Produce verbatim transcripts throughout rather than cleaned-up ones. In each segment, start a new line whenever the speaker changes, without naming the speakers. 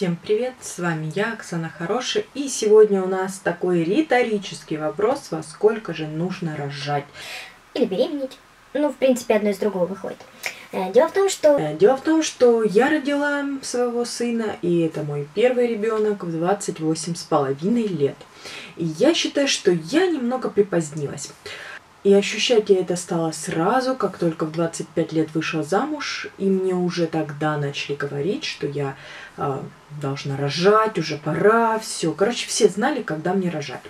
Всем привет, с вами я, Оксана Хорошая, и сегодня у нас такой риторический вопрос: во сколько же нужно рожать?
Или беременеть. Ну, в принципе, одно из другого выходит. Дело в том, что...
Дело в том, что я родила своего сына, и это мой первый ребенок в двадцать восемь с половиной лет. И я считаю, что я немного припозднилась. И ощущать я это стала сразу, как только в двадцать пять лет вышла замуж, и мне уже тогда начали говорить, что я э, должна рожать, уже пора, все. Короче, все знали, когда мне рожать.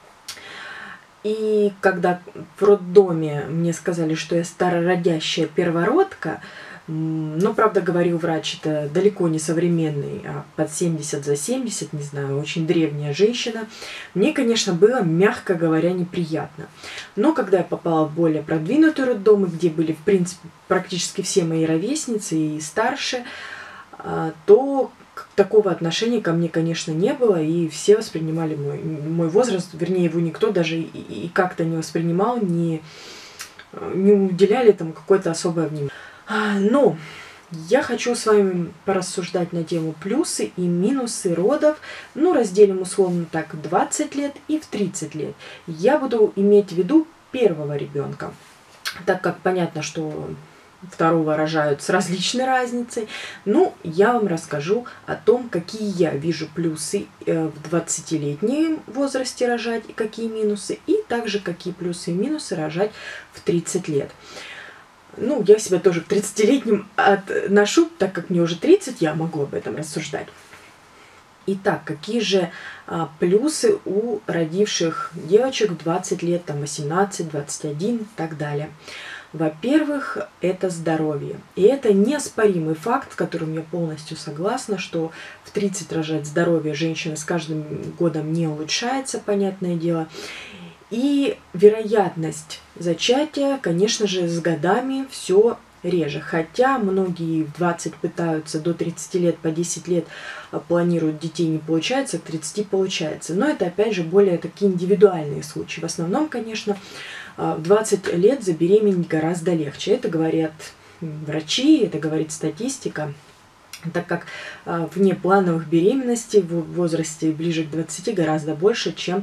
И когда в роддоме мне сказали, что я старородящая первородка, ну, правда, говорил врач, это далеко не современный, а под семьдесят за семьдесят, не знаю, очень древняя женщина. Мне, конечно, было, мягко говоря, неприятно. Но когда я попала в более продвинутый роддом, где были, в принципе, практически все мои ровесницы и старше, то такого отношения ко мне, конечно, не было, и все воспринимали мой, мой возраст, вернее, его никто даже и, и как-то не воспринимал, не, не уделяли этому какое-то особое внимание. Но я хочу с вами порассуждать на тему плюсы и минусы родов. Ну, разделим условно так в двадцать лет и в тридцать лет. Я буду иметь в виду первого ребенка, так как понятно, что второго рожают с различной разницей. Ну, я вам расскажу о том, какие я вижу плюсы в двадцатилетнем возрасте рожать и какие минусы, и также какие плюсы и минусы рожать в тридцать лет. Ну, я себя тоже к тридцатилетним отношу, так как мне уже тридцать, я могу об этом рассуждать. Итак, какие же а, плюсы у родивших девочек в двадцать лет, там восемнадцать, двадцать один и так далее? Во-первых, это здоровье. И это неоспоримый факт, с которым я полностью согласна, что в тридцать рожать здоровье женщины с каждым годом не улучшается, понятное дело. И вероятность зачатия, конечно же, с годами все реже. Хотя многие в двадцать пытаются, до тридцати лет, по десять лет планируют детей, не получается, к тридцати получается. Но это, опять же, более такие индивидуальные случаи. В основном, конечно, в двадцать лет забеременеть гораздо легче. Это говорят врачи, это говорит статистика. Так как вне плановых беременностей в возрасте ближе к двадцати гораздо больше, чем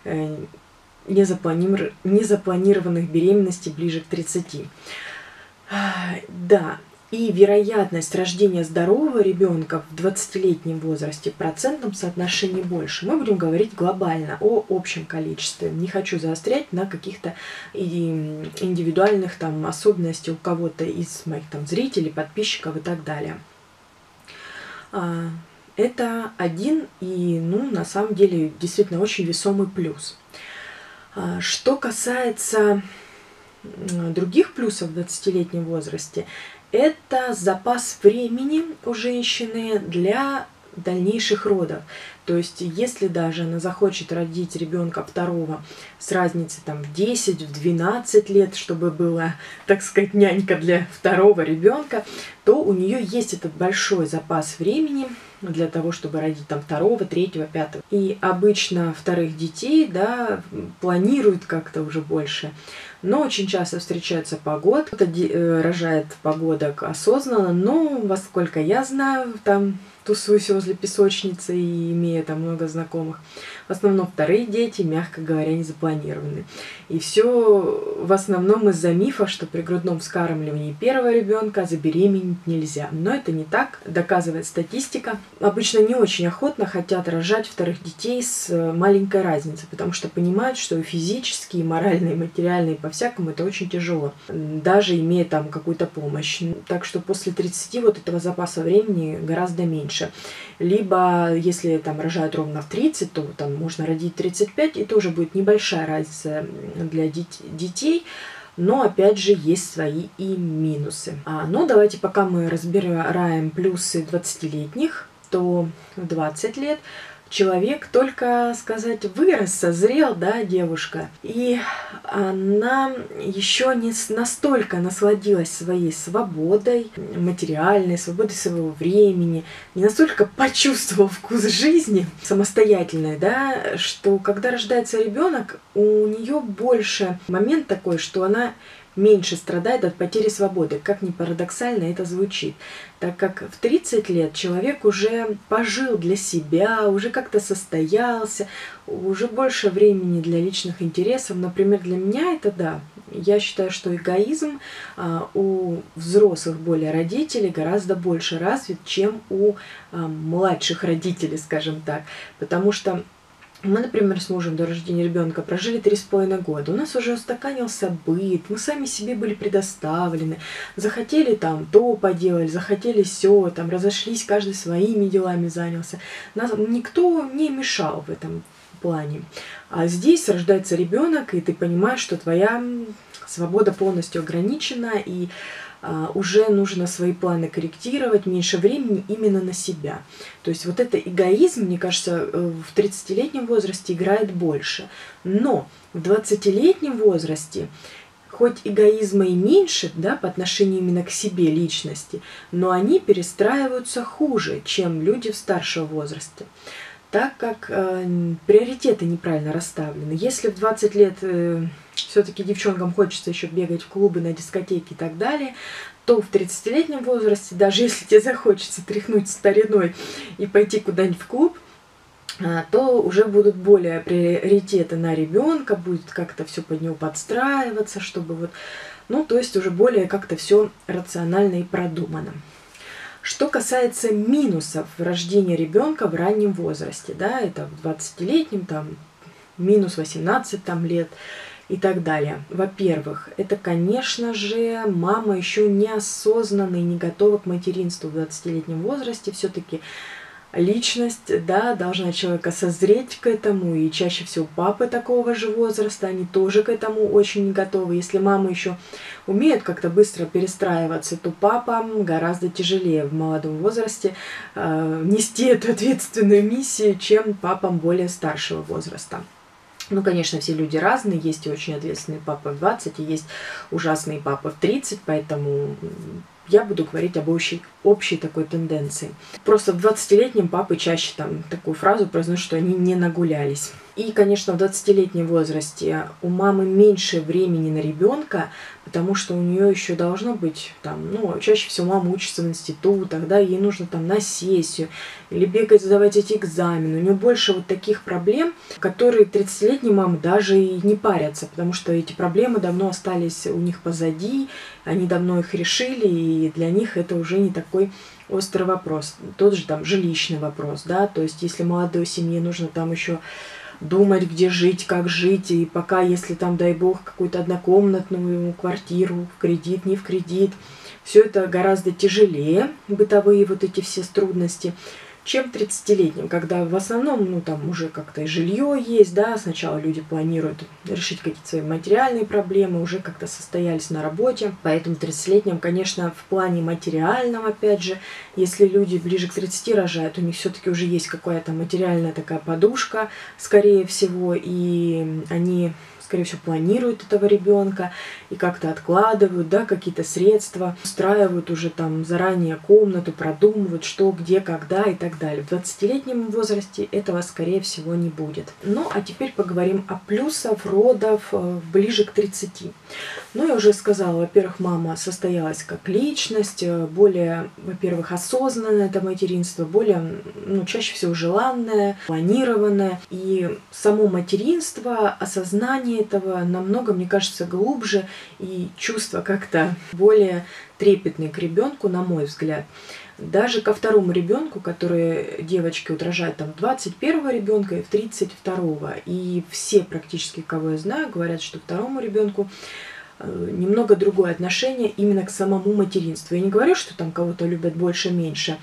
незапланированных беременностей ближе к тридцати. Да, и вероятность рождения здорового ребенка в двадцатилетнем возрасте в процентном соотношении больше. Мы будем говорить глобально о общем количестве. Не хочу заострять на каких-то индивидуальных там особенностях у кого-то из моих там зрителей, подписчиков и так далее. Это один и, ну, на самом деле, действительно очень весомый плюс. Что касается других плюсов в двадцатилетнем возрасте, это запас времени у женщины для дальнейших родов. То есть, если даже она захочет родить ребенка второго с разницей там, в десять, в двенадцать лет, чтобы была, так сказать, нянька для второго ребенка, то у нее есть этот большой запас времени для того, чтобы родить там второго, третьего, пятого. И обычно вторых детей, да, планируют как-то уже больше. Но очень часто встречается погода, кто-то рожает погодок осознанно, но, во сколько я знаю, там тусуюсь возле песочницы и имея там много знакомых, в основном вторые дети, мягко говоря, не запланированы. И все в основном из-за мифа, что при грудном вскармливании первого ребенка забеременеть нельзя. Но это не так, доказывает статистика. Обычно не очень охотно хотят рожать вторых детей с маленькой разницей, потому что понимают, что и физически, и морально, и материально, и по-всякому это очень тяжело, даже имея там какую-то помощь. Так что после тридцати вот этого запаса времени гораздо меньше. Либо, если там рожают ровно в тридцать, то там можно родить тридцать пять, и тоже будет небольшая разница для детей, но опять же есть свои и минусы. А, ну, давайте пока мы разбираем плюсы двадцатилетних, то в двадцать лет человек только, сказать, вырос, созрел, да, девушка, и она еще не настолько насладилась своей свободой материальной, свободой своего времени, не настолько почувствовала вкус жизни самостоятельной, да, что когда рождается ребенок, у нее больше момент такой, что она меньше страдает от потери свободы, как ни парадоксально это звучит, так как в тридцать лет человек уже пожил для себя, уже как-то состоялся, уже больше времени для личных интересов. Например, для меня это да. Я считаю, что эгоизм а, у взрослых более родителей гораздо больше развит, чем у а, младших родителей, скажем так. Потому что мы, например, с мужем до рождения ребенка прожили три с половиной года. У нас уже устаканился быт, мы сами себе были предоставлены. Захотели там то поделали, захотели все, там разошлись, каждый своими делами занялся. Нас никто не мешал в этом плане. А здесь рождается ребенок, и ты понимаешь, что твоя свобода полностью ограничена, и а, уже нужно свои планы корректировать, меньше времени именно на себя. То есть вот это эгоизм, мне кажется, в тридцатилетнем возрасте играет больше. Но в двадцатилетнем возрасте хоть эгоизма и меньше, да, по отношению именно к себе личности, но они перестраиваются хуже, чем люди в старшем возрасте, так как э, приоритеты неправильно расставлены. Если в двадцать лет э, все-таки девчонкам хочется еще бегать в клубы, на дискотеки и так далее, то в тридцатилетнем возрасте, даже если тебе захочется тряхнуть стариной и пойти куда-нибудь в клуб, э, то уже будут более приоритеты на ребенка, будет как-то все под него подстраиваться, чтобы вот, ну, то есть уже более как-то все рационально и продумано. Что касается минусов рождения ребенка в раннем возрасте, да, это в двадцатилетнем, там, минус восемнадцать там, лет и так далее. Во-первых, это, конечно же, мама еще неосознанно и не готова к материнству в двадцатилетнем возрасте. Все-таки личность, да, должна человека созреть к этому, и чаще всего папы такого же возраста, они тоже к этому очень не готовы. Если мамы еще умеют как-то быстро перестраиваться, то папам гораздо тяжелее в молодом возрасте э, нести эту ответственную миссию, чем папам более старшего возраста. Ну, конечно, все люди разные, есть и очень ответственные папы в двадцать, и есть ужасные папы в тридцать, поэтому я буду говорить об общей, общей такой тенденции. Просто в двадцатилетнем папы чаще там такую фразу произносят, что они не нагулялись. И, конечно, в двадцатилетнем возрасте у мамы меньше времени на ребенка, потому что у нее еще должно быть там, ну, чаще всего мама учится в институтах, да, ей нужно там на сессию или бегать, сдавать эти экзамены. У нее больше вот таких проблем, которые тридцатилетние мамы даже и не парятся, потому что эти проблемы давно остались у них позади, они давно их решили, и для них это уже не такой острый вопрос. Тот же там жилищный вопрос, да, то есть если молодой семье нужно там еще думать, где жить, как жить, и пока, если там, дай бог, какую-то однокомнатную квартиру в кредит, не в кредит, все это гораздо тяжелее, бытовые вот эти все трудности, чем тридцатилетним, когда в основном, ну, там уже как-то и жилье есть, да, сначала люди планируют решить какие-то свои материальные проблемы, уже как-то состоялись на работе, поэтому тридцатилетним, конечно, в плане материальном, опять же, если люди ближе к тридцати рожают, у них все-таки уже есть какая-то материальная такая подушка, скорее всего, и они, скорее всего, планируют этого ребенка и как-то откладывают, да, какие-то средства, устраивают уже там заранее комнату, продумывают, что, где, когда и так далее. В двадцатилетнем возрасте этого, скорее всего, не будет. Ну, а теперь поговорим о плюсах родов ближе к тридцати. Ну, я уже сказала, во-первых, мама состоялась как личность, более, во-первых, осознанное это материнство, более, ну, чаще всего желанное, планированное. И само материнство, осознание этого намного, мне кажется, глубже, и чувства как-то более трепетные к ребенку, на мой взгляд. Даже ко второму ребенку, который девочки вот рожают там двадцать первого ребенка и в тридцать второго. И все практически, кого я знаю, говорят, что второму ребенку немного другое отношение именно к самому материнству. Я не говорю, что там кого-то любят больше-меньше,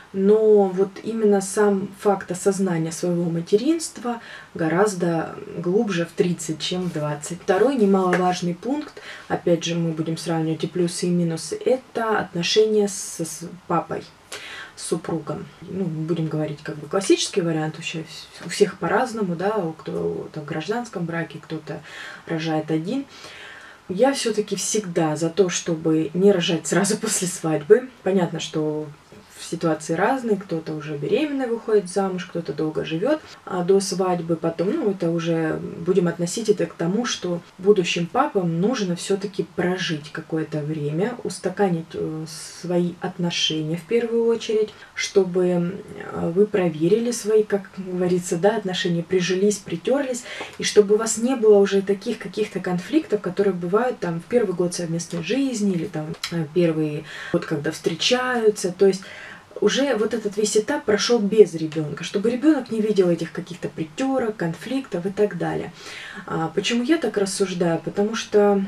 но вот именно сам факт осознания своего материнства гораздо глубже в тридцать, чем в двадцать. Второй немаловажный пункт, опять же, мы будем сравнивать и плюсы, и минусы, это отношения с, с папой, с супругом. Ну, будем говорить как бы классический вариант, у всех по-разному, да, у кто-то в гражданском браке, кто-то рожает один. Я все-таки всегда за то, чтобы не рожать сразу после свадьбы. Понятно, что ситуации разные, кто-то уже беременный выходит замуж, кто-то долго живет а до свадьбы, потом, ну, это уже будем относить это к тому, что будущим папам нужно все-таки прожить какое-то время, устаканить свои отношения в первую очередь, чтобы вы проверили свои, как говорится, да, отношения, прижились, притерлись, и чтобы у вас не было уже таких каких-то конфликтов, которые бывают там в первый год совместной жизни или там первый год, когда встречаются, то есть уже вот этот весь этап прошел без ребенка, чтобы ребенок не видел этих каких-то притерок, конфликтов и так далее. А почему я так рассуждаю? Потому что,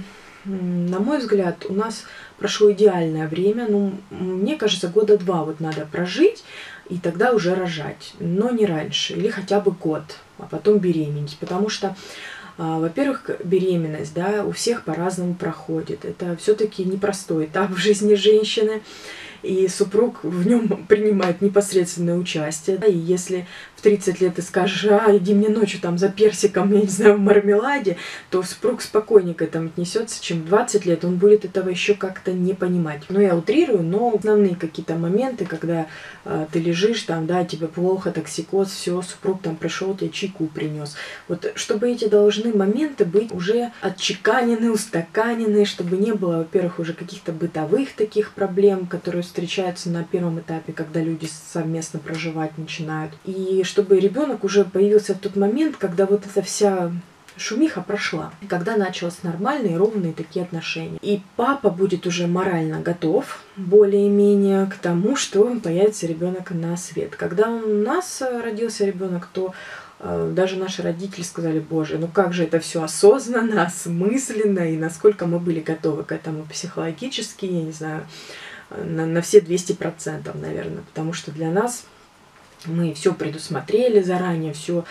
на мой взгляд, у нас прошло идеальное время. Ну, мне кажется, года два вот надо прожить и тогда уже рожать, но не раньше, или хотя бы год, а потом беременеть, потому что во-первых, беременность, да, у всех по-разному проходит. Это все-таки непростой этап в жизни женщины, и супруг в нем принимает непосредственное участие. И если в тридцать лет ты скажешь, а, иди мне ночью там за персиком, я не знаю, в мармеладе, то супруг спокойнее к этому отнесется, чем в двадцать лет, он будет этого еще как-то не понимать. Ну, я утрирую, но основные какие-то моменты, когда э, ты лежишь там, да, тебе плохо, токсикоз, все, супруг там пришел, тебе чайку принес. Вот чтобы эти должны моменты быть уже отчеканены, устаканены, чтобы не было, во-первых, уже каких-то бытовых таких проблем, которые встречаются на первом этапе, когда люди совместно проживать начинают. И чтобы ребенок уже появился в тот момент, когда вот эта вся шумиха прошла, когда началось нормальные, ровные такие отношения. И папа будет уже морально готов более-менее к тому, что появится ребенок на свет. Когда у нас родился ребенок, то даже наши родители сказали: боже, ну как же это все осознанно, осмысленно, и насколько мы были готовы к этому психологически, я не знаю, на, на все двести процентов, наверное, потому что для нас мы все предусмотрели заранее, все.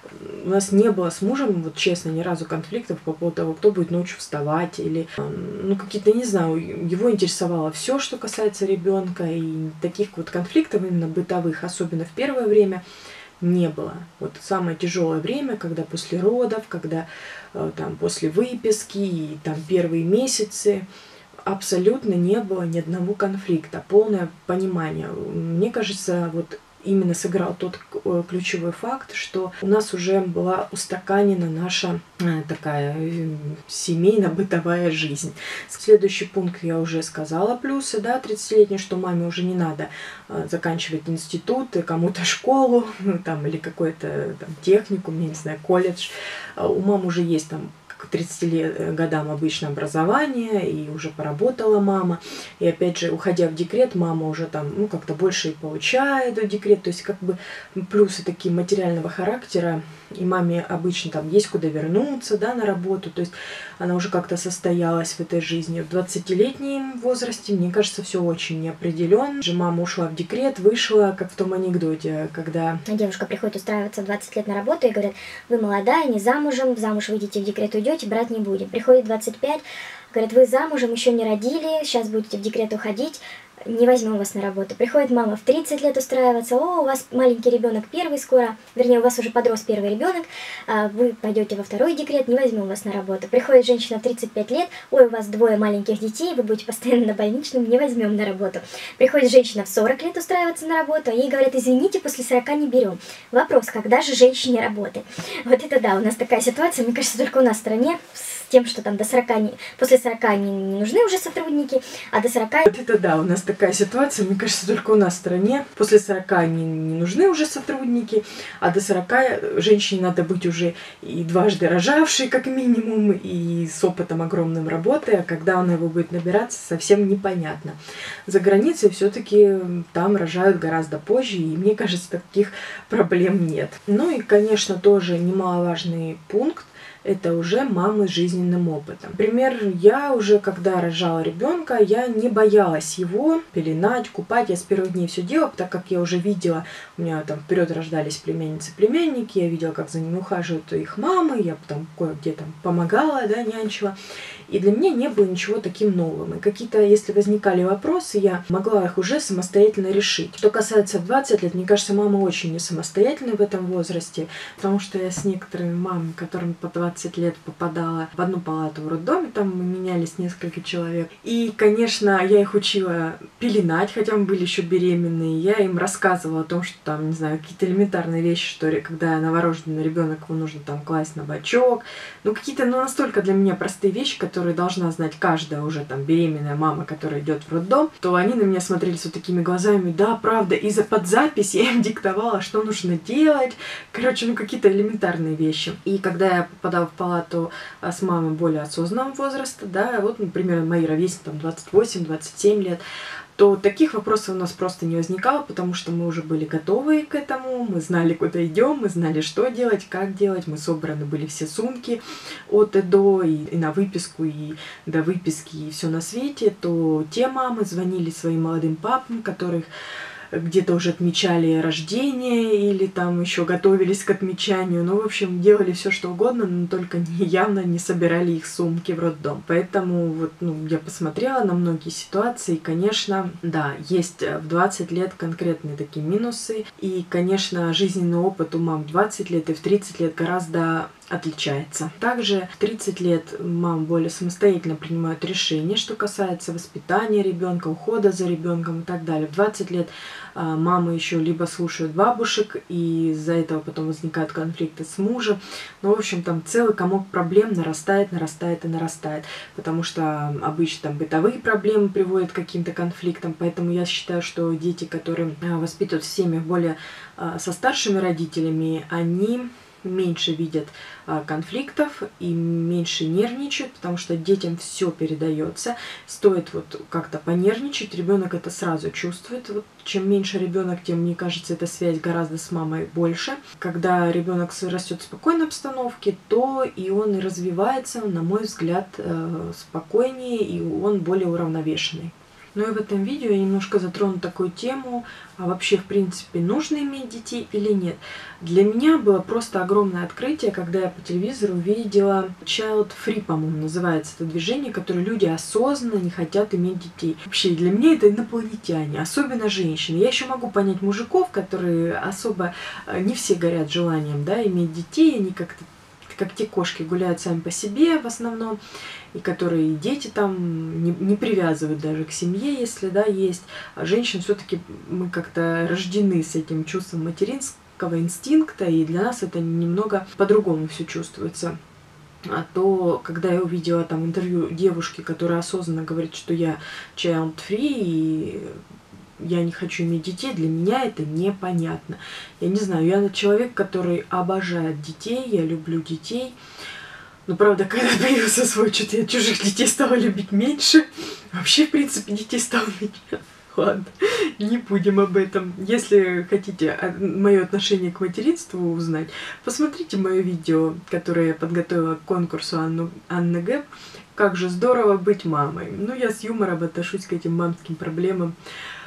У нас не было с мужем, вот честно, ни разу конфликтов по поводу того, кто будет ночью вставать, или, ну, какие-то, не знаю, его интересовало все, что касается ребенка, и таких вот конфликтов именно бытовых, особенно в первое время, не было. Вот самое тяжелое время, когда после родов, когда там после выписки и там первые месяцы, абсолютно не было ни одного конфликта, полное понимание. Мне кажется, вот именно сыграл тот ключевой факт, что у нас уже была устаканена наша такая семейно-бытовая жизнь. Следующий пункт я уже сказала, плюсы, да, тридцатилетний, что маме уже не надо заканчивать институт, кому-то школу, там, или какой-то там техникум, я не знаю, колледж. У мамы уже есть там к тридцати годам обычно образование, и уже поработала мама. И опять же, уходя в декрет, мама уже там, ну, как-то больше и получает в декрет. То есть, как бы, плюсы такие материального характера. И маме обычно там есть куда вернуться, да, на работу. То есть, она уже как-то состоялась в этой жизни. В двадцатилетнем возрасте, мне кажется, все очень неопределенно. Же мама ушла в декрет, вышла, как в том анекдоте, когда
девушка приходит устраиваться в двадцать лет на работу и говорит: вы молодая, не замужем, замуж выйдете, в декрет уйдете, брать не будем. Приходит двадцать пять, говорит: вы замужем, еще не родили, сейчас будете в декрет уходить, не возьмем вас на работу. Приходит мама в тридцать лет устраиваться: о, у вас маленький ребенок первый скоро, вернее, у вас уже подрос первый ребенок, вы пойдете во второй декрет, не возьмем вас на работу. Приходит женщина в тридцать пять лет: ой, у вас двое маленьких детей, вы будете постоянно на больничном, не возьмем на работу. Приходит женщина в сорок лет устраиваться на работу, а ей говорят: извините, после сорока не берем. Вопрос: когда же женщине работать? Вот это да, у нас такая ситуация, мне кажется, только у нас в стране, с тем, что там до сорока, не, после сорока не, не нужны уже сотрудники, а до сорока...
Вот это да, у нас такая ситуация, мне кажется, только у нас в стране. После сорока не, не нужны уже сотрудники, а до сорока женщине надо быть уже и дважды рожавшей, как минимум, и с опытом огромным работы, а когда она его будет набираться, совсем непонятно. За границей все-таки там рожают гораздо позже, и мне кажется, таких проблем нет. Ну и, конечно, тоже немаловажный пункт — это уже мамы с жизненным опытом. Например, я уже, когда рожала ребенка, я не боялась его пеленать, купать. Я с первых дней все делала, так как я уже видела, у меня там вперед рождались племянницы, племянники, я видела, как за ними ухаживают их мамы, я там кое-где там помогала, да, нянчила. И для меня не было ничего таким новым. И какие-то, если возникали вопросы, я могла их уже самостоятельно решить. Что касается двадцати лет, мне кажется, мама очень не самостоятельна в этом возрасте, потому что я с некоторыми мамами, которым по двадцать двадцать лет попадала в одну палату в роддоме, там мы менялись несколько человек. И, конечно, я их учила пеленать, хотя мы были еще беременные. Я им рассказывала о том, что там, не знаю, какие-то элементарные вещи, что когда новорожденный ребенок, его нужно там класть на бочок. Ну, какие-то, ну, настолько для меня простые вещи, которые должна знать каждая уже там беременная мама, которая идет в роддом, то они на меня смотрели с вот такими глазами: да, правда, и за под запись я им диктовала, что нужно делать. Короче, ну, какие-то элементарные вещи. И когда я попадала в палату с мамой более осознанного возраста, да, вот, например, мои ровесники, там, двадцать восемь двадцать семь лет, то таких вопросов у нас просто не возникало, потому что мы уже были готовы к этому, мы знали, куда идем, мы знали, что делать, как делать, мы собраны были все сумки от и до, и, и на выписку, и до выписки, и все на свете. То те мамы звонили своим молодым папам, которых где-то уже отмечали рождение или там еще готовились к отмечанию. Ну, в общем, делали все что угодно, но только не, явно не собирали их сумки в роддом. Поэтому вот, ну, я посмотрела на многие ситуации, и, конечно, да, есть в двадцать лет конкретные такие минусы. И, конечно, жизненный опыт у мам в двадцать лет и в тридцать лет гораздо отличается. Также в тридцать лет мам более самостоятельно принимают решения, что касается воспитания ребенка, ухода за ребенком и так далее. В двадцать лет а, мамы еще либо слушают бабушек, и из-за этого потом возникают конфликты с мужем. Ну, в общем, там целый комок проблем нарастает, нарастает и нарастает, потому что обычно там бытовые проблемы приводят к каким-то конфликтам. Поэтому я считаю, что дети, которые а, воспитывают в семьях более а, со старшими родителями, они меньше видят а, конфликтов и меньше нервничают, потому что детям все передается. Стоит вот как-то понервничать, ребенок это сразу чувствует. Вот, чем меньше ребенок, тем, мне кажется, эта связь гораздо с мамой больше. Когда ребенок растет в спокойной обстановке, то и он и развивается, на мой взгляд, э, спокойнее, и он более уравновешенный. Ну и в этом видео я немножко затрону такую тему, а вообще, в принципе, нужно иметь детей или нет. Для меня было просто огромное открытие, когда я по телевизору увидела Child Free, по-моему, называется это движение, которое люди осознанно не хотят иметь детей. Вообще, для меня это инопланетяне, особенно женщины. Я еще могу понять мужиков, которые особо не все горят желанием, да, иметь детей, они как-то как те кошки гуляют сами по себе в основном, и которые дети там не, не привязывают даже к семье, если, да, есть. А женщин все-таки мы как-то рождены с этим чувством материнского инстинкта, и для нас это немного по-другому все чувствуется. А то, когда я увидела там интервью девушки, которая осознанно говорит, что я child free, и я не хочу иметь детей, для меня это непонятно. Я не знаю, я человек, который обожает детей, я люблю детей. Но, правда, когда появился свой, что-то я чужих детей стала любить меньше. Вообще, в принципе, детей стало меньше. Ладно, не будем об этом. Если хотите мое отношение к материнству узнать, посмотрите мое видео, которое я подготовила к конкурсу Анну, Анны Гэб. Как же здорово быть мамой. Ну, я с юмором отношусь к этим мамским проблемам.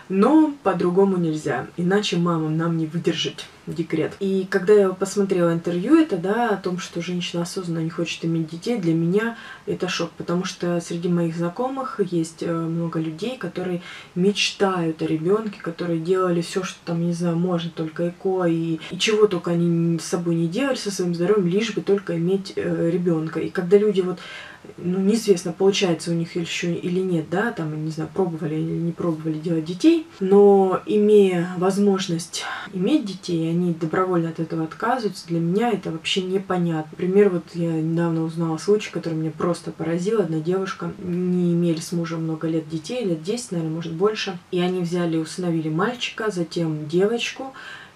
Но по-другому нельзя, иначе мамам нам не выдержать декрет. И когда я посмотрела интервью это, да, о том, что женщина осознанно не хочет иметь детей, для меня это шок, потому что среди моих знакомых есть много людей, которые мечтают о ребенке, которые делали все, что там, не знаю, можно, только ЭКО и, и чего только они с собой не делали со своим здоровьем, лишь бы только иметь э, ребенка. И когда люди вот, ну, неизвестно, получается у них еще или нет, да, там, не знаю, пробовали или не пробовали делать детей, но имея возможность иметь детей, они добровольно от этого отказываются, для меня это вообще непонятно. Например, вот я недавно узнала случай, который меня просто поразил. Одна девушка, не имели с мужем много лет детей, лет десять, наверное, может больше, и они взяли, усыновили мальчика, затем девочку,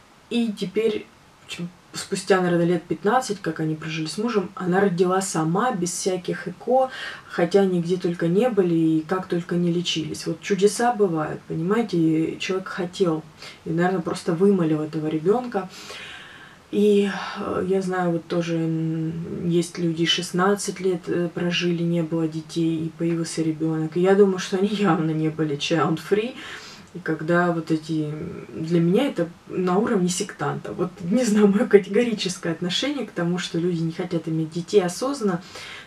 и теперь спустя, наверное, лет пятнадцать, как они прожили с мужем, она родила сама, без всяких ЭКО, хотя они где только не были и как только не лечились. Вот чудеса бывают, понимаете, человек хотел, и, наверное, просто вымолил этого ребенка. И я знаю, вот тоже есть люди, шестнадцать лет прожили, не было детей, и появился ребенок. И я думаю, что они явно не были child free. И когда вот эти... Для меня это на уровне сектанта. Вот, не знаю, мое категорическое отношение к тому, что люди не хотят иметь детей осознанно,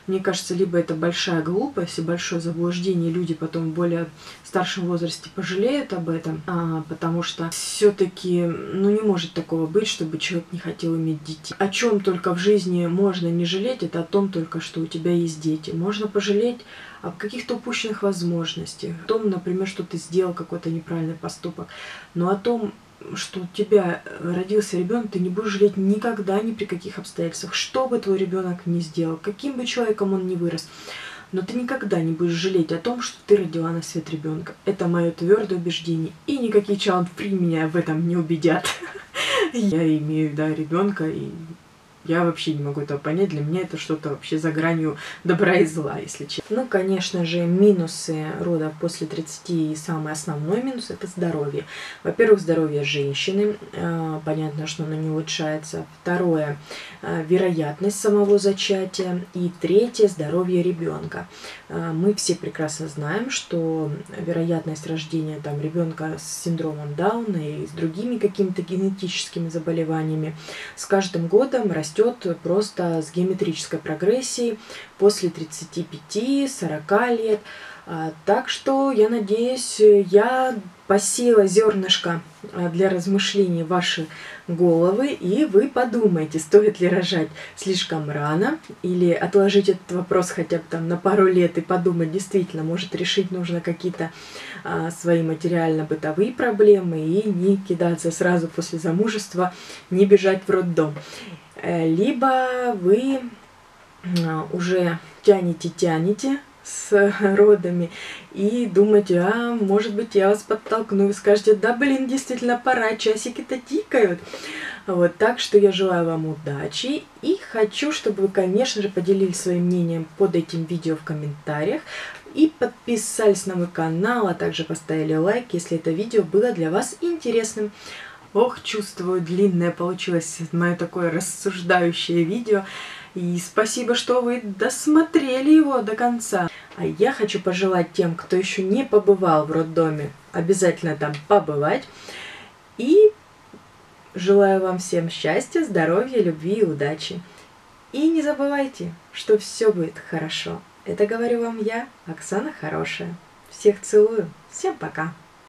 Мне кажется, либо это большая глупость и большое заблуждение, люди потом в более старшем возрасте пожалеют об этом, а, потому что все-таки, ну, не может такого быть, чтобы человек не хотел иметь детей. О чем только в жизни можно не жалеть, это о том только, что у тебя есть дети. Можно пожалеть о каких-то упущенных возможностях, о том, например, что ты сделал какой-то неправильный поступок, но о том, что у тебя родился ребенок, ты не будешь жалеть никогда, ни при каких обстоятельствах, что бы твой ребенок ни сделал, каким бы человеком он ни вырос, но ты никогда не будешь жалеть о том, что ты родила на свет ребенка. Это мое твердое убеждение, и никакие child-free меня в этом не убедят. Я имею, да, ребенка, и я вообще не могу этого понять. Для меня это что-то вообще за гранью добра и зла, если честно. Ну, конечно же, минусы родов после тридцати, и самый основной минус – это здоровье. Во-первых, здоровье женщины. Понятно, что оно не улучшается. Второе – вероятность самого зачатия. И третье – здоровье ребенка. Мы все прекрасно знаем, что вероятность рождения там ребенка с синдромом Дауна и с другими какими-то генетическими заболеваниями с каждым годом растет просто с геометрической прогрессией после тридцати пяти — сорока лет. Так что я надеюсь, я посеяла зернышко для размышлений в ваши головы, и вы подумаете, стоит ли рожать слишком рано, или отложить этот вопрос хотя бы там на пару лет и подумать, действительно, может, решить нужно какие-то а, свои материально-бытовые проблемы и не кидаться сразу после замужества, не бежать в роддом. Либо вы уже тянете-тянете с родами и думаете, а может быть я вас подтолкну, вы скажете, да блин, действительно пора, часики-то тикают. Вот, так что я желаю вам удачи и хочу, чтобы вы, конечно же, поделились своим мнением под этим видео в комментариях и подписались на мой канал, а также поставили лайк, если это видео было для вас интересным. Ох, чувствую, длинное получилось мое такое рассуждающее видео. И спасибо, что вы досмотрели его до конца. А я хочу пожелать тем, кто еще не побывал в роддоме, обязательно там побывать. И желаю вам всем счастья, здоровья, любви и удачи. И не забывайте, что все будет хорошо. Это говорю вам я, Оксана Хорошая. Всех целую. Всем пока.